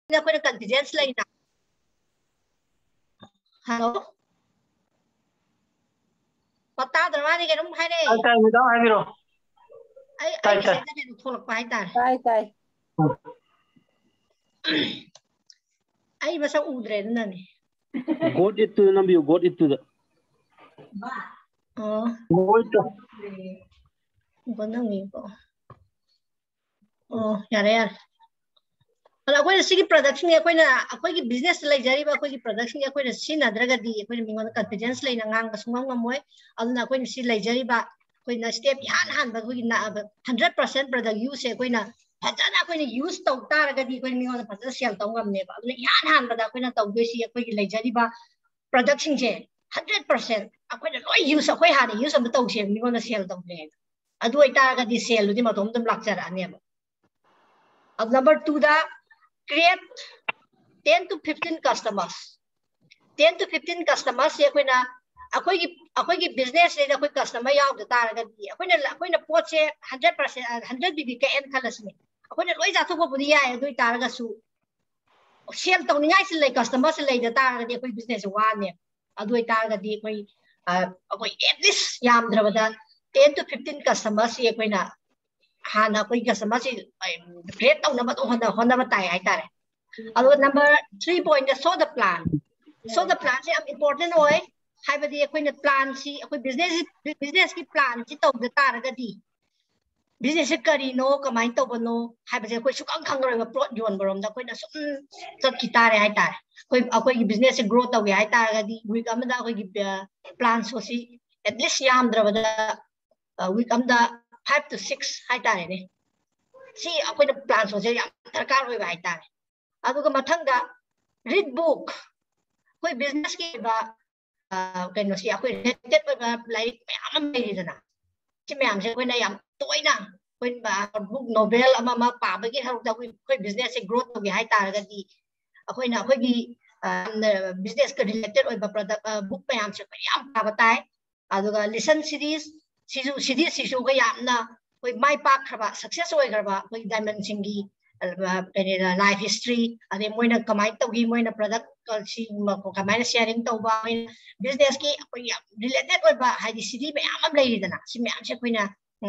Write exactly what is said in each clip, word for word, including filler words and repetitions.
ꯑꯩꯈꯣꯏꯅ ꯀꯟꯐꯤꯗꯦꯟꯁ ꯂꯩꯅ ꯍꯜꯂꯣ ꯄꯇꯥꯗ꯭ꯔ ꯃꯥꯅꯤ ꯀꯩꯅꯣꯝ ꯍꯥꯏꯔꯦ ꯇꯥꯏ ꯇꯥꯏ ꯃꯦꯗꯥꯝ ꯍꯥꯏꯕꯤꯔꯣ ꯑꯩ ꯇꯥꯏ ꯑꯩ ꯇꯥꯏ ꯁꯤꯗ ꯀꯩꯅꯣ ꯊꯣꯛꯂꯛꯄ ꯍꯥꯏꯇꯥꯔꯦ ꯇꯥꯏ ꯇꯥꯏ ꯑꯩ ꯃꯁꯛ ꯎꯗ꯭ꯔꯦ ꯑꯗꯨꯅꯅꯦ ꯒꯣꯠ ꯏꯠ ꯇꯨꯗ ꯅꯝꯕꯤꯌꯨ ꯒꯣꯠ ꯏꯠ ꯇꯨꯗ ꯑꯣ ꯒꯣꯠꯇꯣ ꯅꯪꯉꯤꯀꯣ ꯑꯣ ꯌꯥꯔꯦ ꯌꯥꯔꯦ ꯑꯗꯣ ꯑꯩꯈꯣꯏꯅ ꯁꯤꯒꯤ ꯄ꯭ꯔꯗꯛꯁꯤꯡ ꯑꯩꯈꯣꯏꯅ ꯑꯩꯈꯣꯏꯒꯤ ꯕꯤꯖꯤꯅꯦꯁꯇ ꯂꯩꯖꯔꯤꯕ ꯑꯩꯈꯣꯏꯒꯤ ꯄ꯭ꯔꯗꯛꯁꯤꯡ ꯑꯩꯈꯣꯏꯅ ꯁꯤꯖꯤꯟꯅꯗ꯭ꯔꯒꯗꯤ ꯑꯩꯈꯣꯏꯅ ꯃꯤꯉꯣꯟꯗ ꯀꯟꯐꯤꯗꯦꯟꯁ ꯂꯩꯅ ꯉꯥꯡꯕ ꯁꯨꯡꯉꯝ ꯉꯝꯃꯣꯏ ꯑꯗꯨꯅ ꯑꯩꯈꯣꯏꯅ ꯁꯤ ꯂꯩꯖꯔꯤꯕ ꯑꯩꯈꯣꯏꯅ ꯁ꯭ꯇꯦꯞ ꯏꯍꯥꯟ ꯍꯥꯟꯕ ꯑꯩꯈꯣꯏꯒꯤ ꯍꯟꯗ꯭ꯔꯦꯠ ꯄꯥꯔꯁꯦꯟ ꯄ꯭ꯔꯗꯛ ꯌꯨꯁꯁꯦ ꯑꯩꯈꯣꯏꯅ ꯐꯖꯅ ꯑꯩꯈꯣꯏꯅ ꯌꯨꯁ ꯇꯧ ꯇꯥꯔꯒꯗꯤ ꯑꯩꯈꯣꯏꯅ ꯃꯤꯉꯣꯟꯗ ꯐꯖꯅ ꯁꯦꯜ ꯇꯧ ꯉꯝꯅꯦꯕ ꯑꯗꯨꯅ ꯏꯍꯥꯟ ꯍꯥꯟꯕꯗ ꯑꯩꯈꯣꯏꯅ ꯇꯧꯗꯣꯏꯁꯤ ꯑꯩꯈꯣꯏꯒꯤ ꯂꯩꯖꯔꯤꯕ ꯄ꯭ꯔꯗꯛꯁꯤꯡꯁꯦ ꯍꯟꯗ꯭ꯔꯦꯠ ꯄꯥꯔꯁꯦꯟ ꯑꯩꯈꯣꯏꯅ ꯂꯣꯏ ꯌꯨꯁ ꯑꯩꯈꯣꯏ ꯍꯥꯟꯅ ꯌꯨꯁ ꯑꯃ ꯇꯧꯁꯦ ꯃꯤꯉꯣꯟꯗ ꯁꯦꯜ ꯇꯧꯗ꯭ꯔꯤꯉꯩꯗ ꯑꯗꯨ ꯑꯣꯏꯇꯥꯔꯒꯗꯤ ꯁꯦꯜꯗꯨꯗꯤ ꯃꯇꯣꯝ ꯑꯗꯨꯝ ꯂꯥꯛꯆꯔꯛꯑꯅꯦꯕ ꯑꯗꯨ ꯅꯝꯕꯔ ꯇꯨꯗ create ten to fifteen customers ten to fifteen customers se akoina akoigi akoigi business se akoi customer yaw da taragadi akoina akoina pot se one hundred percent one hundred b b k n khalasni akoina loi ja thok budi ya adui taraga su sell tawningai se lei customer se lei da taragadi akoi business wa ne adui taragadi akoi akoi at least yam drabada ten to fifteen customers se akoina hana akoi customer se create tawna ba honda honda ba tai ai tare ado number three point show the plan so the plan is important oi haibadi akoina plan si akoi business business ki plan si tawda taragadi business kari no kamai tawbano haibadi akoi sukang khangroi ba plot yon borom da akoina sum chat ki tare hai tare akoi akoi business grow tawge hai taragadi week amada akoi gi plan so si at least yam drabada week amda five to six hai tare ne si akoina plan so se yam darkar hoi ba hai tare aduga mathangda read book koi business ki ba kaino si akoi related ba like mayam meridana si mayam se koina yam toina koi ba book novel ama ma pa ba gi haru da koi business se growth to gi hai taragadi akoina akoi gi business ka related oi ba product book mayam se yam pa ba tai aduga listen series sisu series sisu ga yamna koi mai pa khaba success oi garba koi diamond singi life history ade moina kamai tawgi moina product si kamai sharing tawba business ki related oi ba haidi city me am lei dana si me am se koina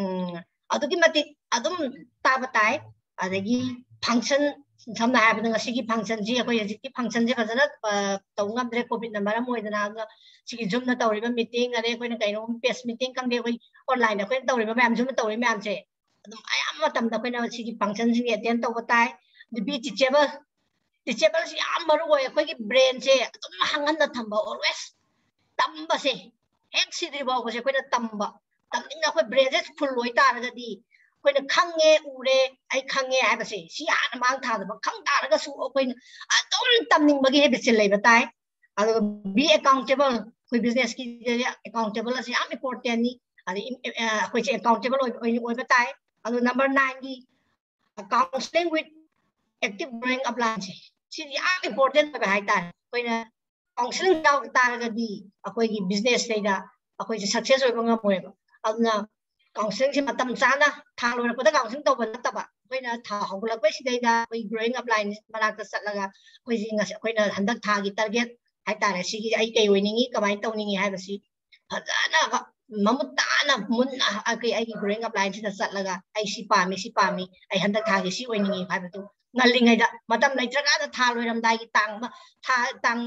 adugi mati adum tabatai adagi function samna habna ngasi function ji akoi ji function je fazana tawngam dre covid na maram oi dana sigi zoom na tawriba meeting ade koina kaino page meeting kangde koi online akoi tawriba me am zoom tawri me am se adum ayam matam da koina sigi function ji attend tawba tai the be teachable teachable si am maru oi akoi gi brain se adum hangan na thamba always tamba se hek sidri ba ko se koina tamba tamning na koi brain se full oi taragadi koina khange ure ai khange ai ba se si han mang tha da khang taraga su koina adum tamning bagi habit se lei ba tai ado be accountable koi business ki accountable as am important ni adi koi se accountable oi oi ba tai ado number nine gi counseling with active growing upline se si am important ba hai tai koina counseling yaw taragadi akoi gi business sei da akoi se success oi ba ngamoi ba aduna counseling si matam chana tha loi ko da counseling to ba nataba koina tha hogla ko si dai da koi growing upline manak ta satlaga koi ji ngas koina handak tha gi target hai tare si gi ai kai oiningi kamai tawningi hai ba si fajana mamutana munna akai ai growing upline si da satlaga ai si pami si pami ai handak tha gi si oiningi hai ba tu ngalingai da matam leitraga da tha loiram dai gi tang tha tang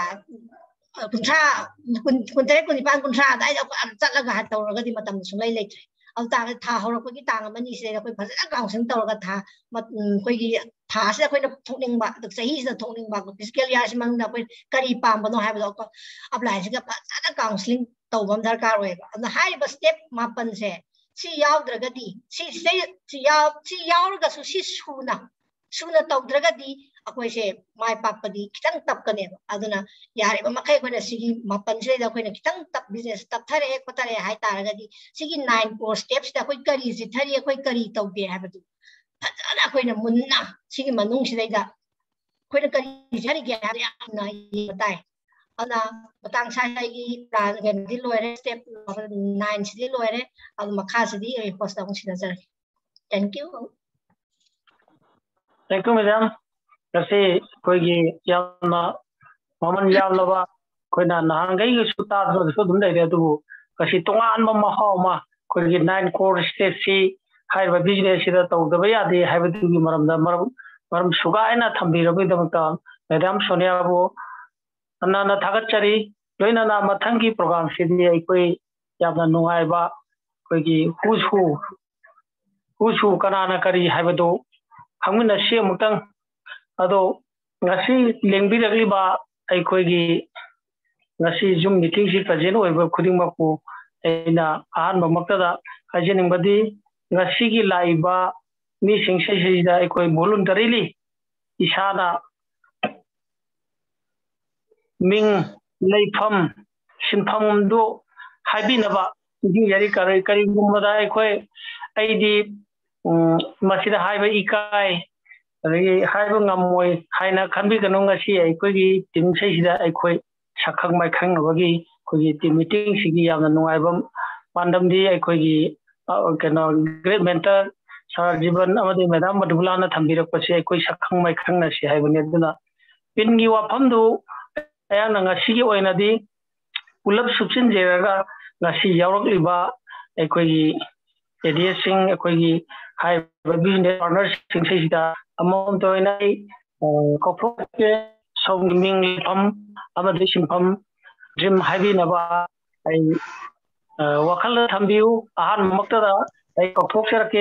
kuntra kuntre kunipan kuntra dai da chatlaga ha tawraga di matam sungai leitre al ta tha horok gi tang amani se koi fajana counseling tawraga tha koi gi tha se koi na thokning ba dak sahi se thokning ba fiscal year simang na koi kari pam ba no ha ba ko apply se ga fajana counseling tawbam darkar oi ba na hai ba step mapan se si yaudra di si si yaw si yaurga su si suna suna tawdraga di akoi se mai papadi kitang tap kane aduna yare ba makai ko na sigi mapan se da koina kitang tap business tap thare ko tare hai taraga di sigi nine core steps da koi kari si thari koi kari tawbe ha ba du fajana koina munna sigi manung si da koina kari jari ge ha na tai ana batang sai sai gi plan gen di loire step nine si di loire al makha si di post da sina jar thank you thank you madam ngasi koigi yamna maman yamlaba koina nahangai su ta so dum dai du kasi tongan ma ma ha ma koigi nine core state si haiba business sida tawdaba yade haiba dugi maramda maram maram suga aina thambi rabi damta madam Sonia bo anana thagachari loina na mathangi program sidi aikoi yamna nungai ba koigi husu husu kanana kari haiba do hamuna se mutang ado ngasi lengbi ragli ba aikoi ngasi zoom meeting si present oiba khuding maku aina ahan mamakta hajening badi ngasi gi laiba mi singse sida aikoi voluntarily isana ming leifam sinfam do haibinaba gi yari kari kari gumada aikoi aidi masida haiba ikai adagi haiba ngamoi haina khanbi kanu ngasi aikoi team sida aikoi sakhang mai khangnabagi kogi team meeting sigi yamna nungaiba pandamdi aikoi kano great mentor Sir Jiban amadi Madam Madhulana thambirakpasi aikoi sakhang mai khangna si haibani aduna pingi wafamdu ayana ngasi gi oinadi ulap subsin jeraga ngasi yawrakliba aikoi edising aikoi haiba business partners sing sida amount oinai kokroke soming fam amadi simfam dream haibi naba ai wakal thambiu ahan maktada ai kokthok serake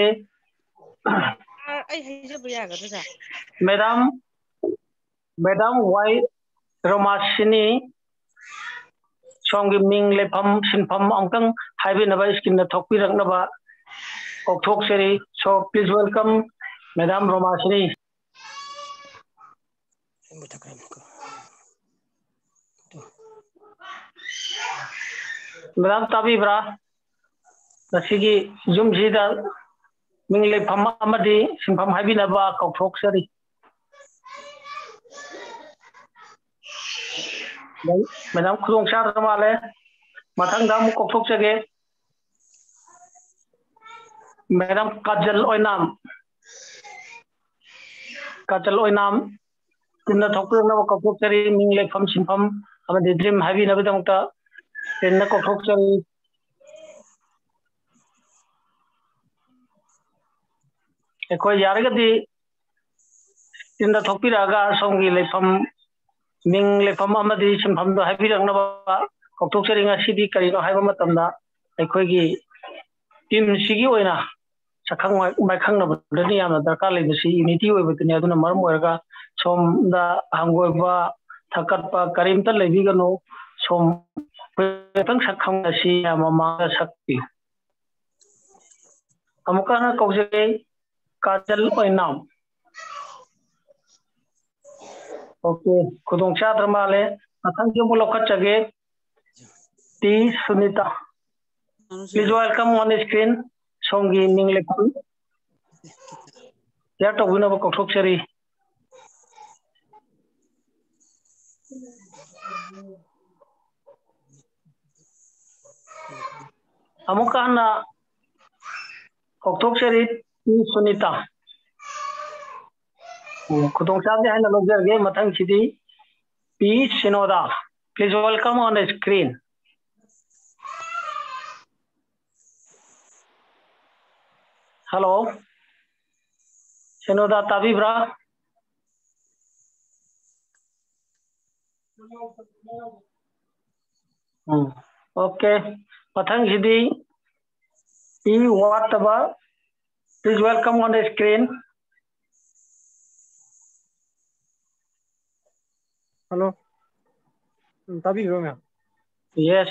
ai haije bu yaga da madam madam wai romasini somgi ming lefam sinfam angkang haibi naba skin na thokpi raknaba kokthok seri so please welcome madam romasini Madam Tabi Bra, Nasigi Zoom Zida Mingle Pama Amadi, Simpam Habinaba, Kokfoxeri. Madam Kung Sharamale, Matangam Kokfoxege, Madam Kajal Oinam, Kajal Oinam, Tina Tokuna Kokfoxeri, Mingle Pam Simpam, Amadi Dream Habinabita. Then the cockroach Eko Yaragadi in the Topiraga songi lefam Ming lefam Amadi from the Happy Nava, Cockroaching a city Karino Havamatanda, Ekogi Tim Sigioina, Sakang my Kanga, Daniana, the Kalibasi, unity with the Naduna Marmorga, some the Hangoba, Takatpa, Karimta Levigano, some Petang Sakang si Mama Sakti. Amukana Kose Kajal Oinam. Okay, Kudong Chatramale, Atanjo Mulokachage, T. Sunita. Please welcome on the screen, Songi Ninglepan. They are talking about Kokoksheri. Amukana Kokoksheri Sunita. Kudong Sabi and Logar game Matang City P. Shinoda. Please welcome on the screen. Hello. Shinoda Tabibra. Hmm. Okay. Matang City P. Wataba. Please welcome on the screen. Hello. Tabi Roma. Yes.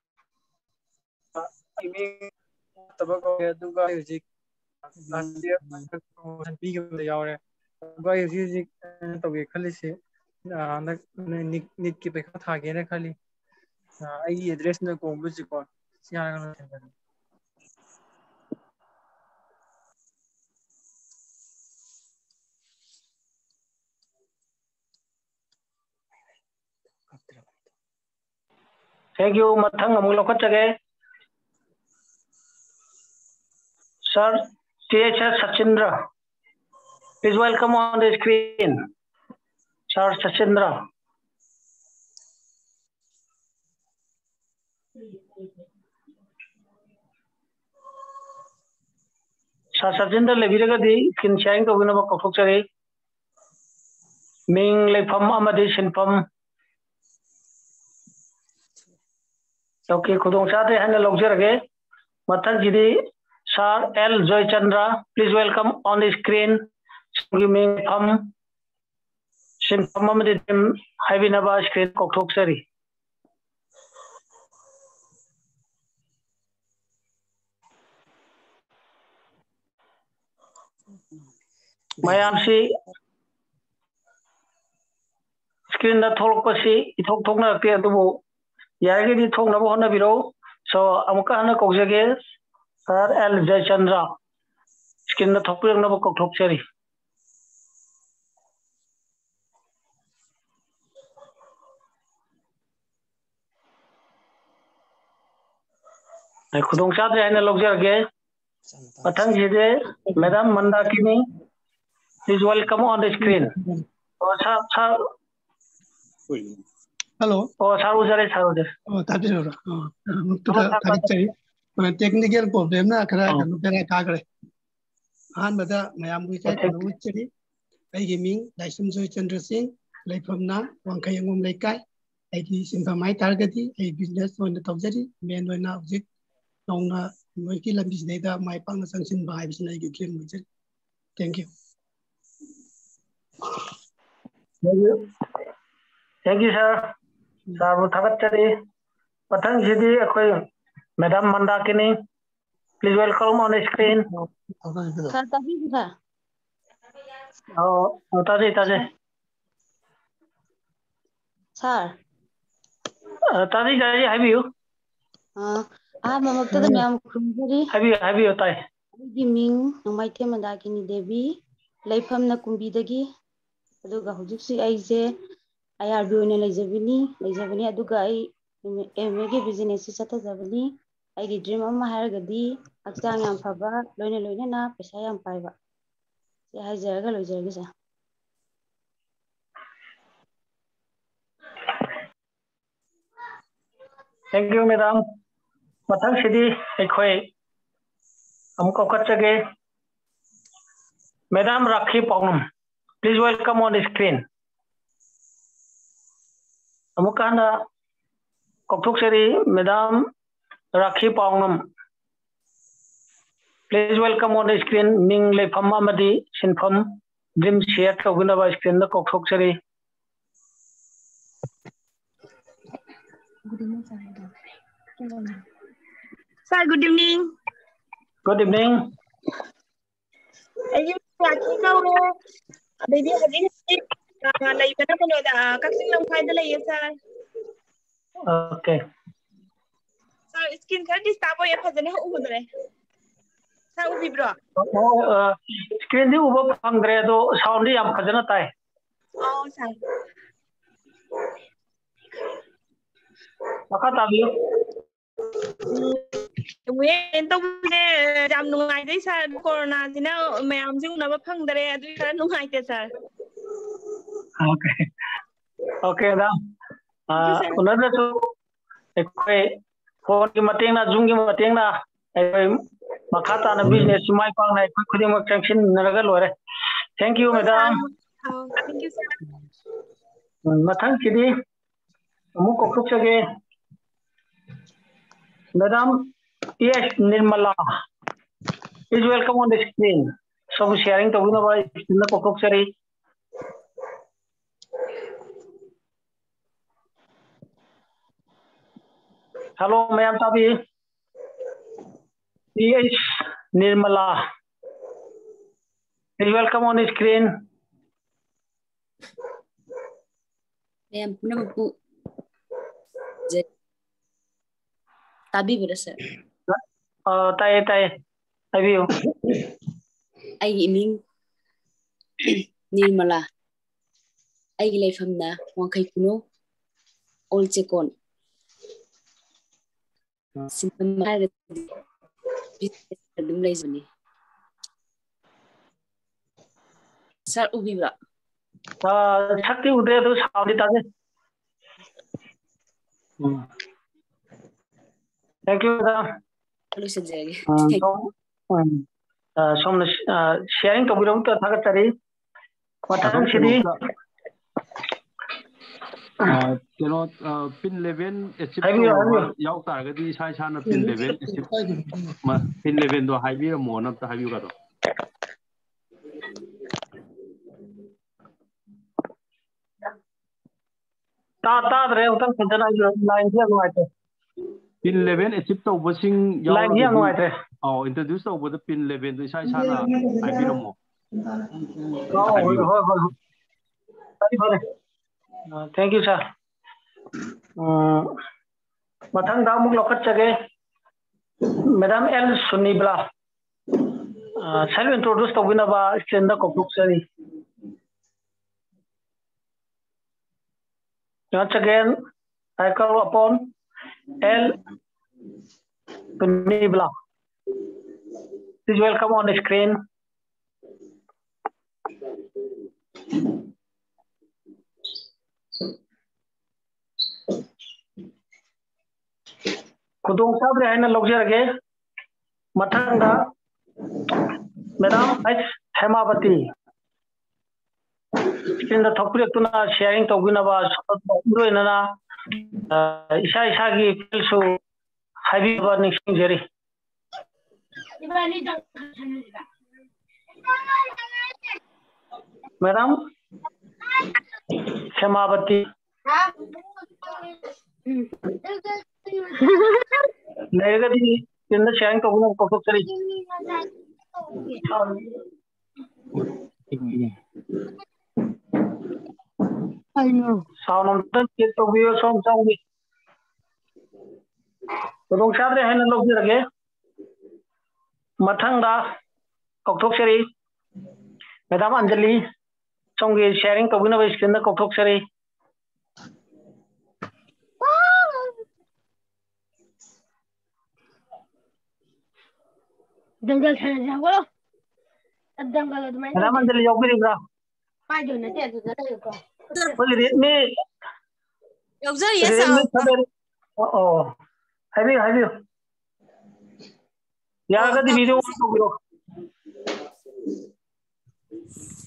Tabaco Duga music. Last year, promotion big of the hour. By music to be Kalisi. Nick keep a Hagena Kali. I address the music or Thank you, Mathang Amulokachage. Sir T H S Sachindra. Please welcome on the screen. Sir Sachendra. Sir Sachendra lebiragadi skin sharing to winaba kokthokchari. Ming lepham amadi sinpham. Okay, khudong chate hana logjarage. Mathak jidi Sir L Joy Chandra, please welcome on the screen. Ming lepham sinpham amadi dim haibinaba screen kokthokchari. Mayam si screen da tholok pasi ithok thokna pe adubu yarage di thokna bo hona biro so amuka hana kokjage Sir L Jay Chandra screen da thokpirang na bo kokthokchari ai khudong chadre haina logjarage pathang jide Madam Mandakini, please welcome on the screen. Oh, sir, sir. Hello. Oh, sir, ujare, sir, ujare. Oh, tadi sudah. Oh, kita tadi cari. Technical problem na kena kena kena kagak. Han benda mayam kita kena ucari. Ai gaming, Dyson Joy Chandra Singh, leifam na, wangkai yang ngom leikai. Ai di simpamai targeti, ai business on the top jadi, main on na object. Nong na mungkin lebih sedikit mai pang sanction bahaya bisa lagi game macam. Thank you. Thank you. Thank you, sir. Sir, muthakat cari. Pathang jadi aku Madam Mandakini, please welcome on the screen. Sir, tadi juga. Oh, tadi tadi. Sir. Tadi jadi have you? Ah, ah, mama kita mayam kumbiri. Have you have you tay? Gaming, namai the Mandakini Devi, leifam na kumbi dagi. Aduga hujuksi aise ayar bione lejabini, lejabini aduga ai emege business sata zabani. Ai dream amma haragadi akchang yam phaba loine loine na pesa yam paiba. Se hai jaraga loi jaraga sa. Thank you, Madam. Pathang sidi ekhoi amko kachage Madam Rakhi Paunam, please welcome on the screen. Amukana kokthokchari Madam Rakhi Paunam, please welcome on the screen. Ming lepham amadi sinpham dream share toguna ba screen da kokthokchari. Good evening, sir. Sir, good evening. Good evening. Ayun, lagi na ako. Baby, hali na laiba na ko na kaksing lang kaya dala yun, sir. Okay. Sir, skin ka, di stabo yan pa dyan ako mo dala. Sir, ubi bro. Oh, screen di ubo pangre do sound di am khajana tai. Oh, sir. Maka tabi. Ngayon, ito na jam nungay day, sir. Corona, sina may amsing na mapang dala. Ado yung nungay day, sir. Okay. Okay, da. Ah, unar na to. Ekoi phone ki mateng na zoom ki mateng na ekoi makata na business mai pang na ekoi khudi mak sanction naraga lore. Thank you, madam. Oh, thank you, sir. Mathang kidi amu kokuk sage Madam Yes Nirmala, please welcome on the screen. So sharing to win about in the kokuk sari. Hello, ma'am Tabi. Yes Nirmala, please welcome on the screen. Ma'am, nama bu. Tabi berasa. Uh, tay tay, have you? Ai iming Nirmala. Ai leifam na wangkai kuno all chekon. Simpam ada business belum lagi ni. Sir ubi bra. ꯁꯛꯇꯤ ꯎꯗ꯭ꯔꯦ ꯑꯗꯨ ꯁꯥꯎꯟꯗꯤ ꯇꯥꯖꯩ. Thank you madam. ꯂꯣꯏꯁꯤꯟꯖꯔꯒꯦ. ꯁꯣꯝꯅ sharing ꯇꯧꯕꯤꯔꯕ ꯊꯥꯒꯠꯆꯔꯤ. ꯃꯊꯪꯁꯤꯗꯤ ꯀꯩꯅꯣ ꯄꯤꯟ ꯂꯦꯚꯦꯟ ꯑꯦꯆꯤꯞ ꯍꯥꯏꯕꯤꯌꯨ ꯇꯧꯔꯕ ꯍꯥꯏꯕꯤꯌꯨ. ꯌꯥꯎ ꯇꯥꯔꯒꯗꯤ ꯏꯁꯥ ꯏꯁꯥꯅ ꯄꯤꯟ ꯂꯦꯚꯦꯟ ꯑꯦꯆꯤꯞ ꯄꯤꯟ ꯂꯦꯚꯦꯟꯗꯣ ꯍꯥꯏꯕꯤꯔꯝꯃꯣꯅ ꯑꯝꯇ ꯍꯥꯏꯕꯤꯌꯨ. ꯇꯥ ꯇꯥꯗ꯭ꯔꯦ ꯑꯃꯨꯛꯇꯪ ꯐꯖꯅ ꯂꯥꯏꯟꯁꯤ ꯌꯥꯝ ꯅꯨꯡꯉꯥꯏꯇꯦ. ꯄꯤꯟ ꯂꯦꯚꯦꯟ ꯑꯦꯆꯤꯞ ꯇꯧꯕꯁꯤꯡ ꯂꯥꯏꯟꯁꯤ ꯌꯥꯝ ꯌꯥꯎꯔꯒꯗꯤ ꯅꯨꯡꯉꯥꯏꯇ꯭ꯔꯦ. ꯑꯧ ꯏꯟꯇ꯭ꯔꯣꯗ꯭ꯌꯨꯁ ꯇꯧꯕꯗ ꯄꯤꯟ ꯂꯦꯚꯦꯟꯗꯣ ꯏꯁꯥ ꯏꯁꯥꯅ ꯍꯥꯏꯕꯤꯔꯝꯃꯣ. ꯑꯧ ꯍꯣꯏ ꯍꯥꯏꯕꯤꯌꯨ. ꯍꯣꯏ ꯍꯣꯏ. ꯐꯔꯦ ꯐꯔꯦ. Thank you sir. ꯃꯊꯪꯗ ꯑꯃꯨꯛ ꯂꯧꯈꯠꯆꯒꯦ. ꯃꯦꯗꯥꯝ ꯑꯦꯜ ꯁꯨꯅꯤꯕ꯭ꯂꯥ. ꯁꯦꯜꯐ ꯏꯟꯇ꯭ꯔꯣꯗ꯭ꯌꯨꯁ ꯇꯧꯕꯤꯅꯕ ꯁ꯭ꯀ꯭ꯔꯤꯟꯗ ꯀꯧꯊꯣꯛꯆꯔꯤ. Once again, I call upon L. Sunibla. Please welcome on the screen. Kudung sabre haina logjarage. Mathanga Madam H. Hemavati. Screen the topic to na sharing to binaba na isa isa gi pilsu habi warning jeri. Madam Hemavati. Negadi in the sharing to binaba kokokari. Sound on the kit of your song sound. Kudung sabre haina logjarage. Mathangda kokokari. Madam Anjali song is sharing to binaba screen the kokokari. Dangal sana jago. Dangal itu mana? Madam Anjali yogiri bra. Paju nanti ada ada ko. Well, read me. Yogzar yes Read me. Oh, oh. Have you? Have you? Yeah, I got the video.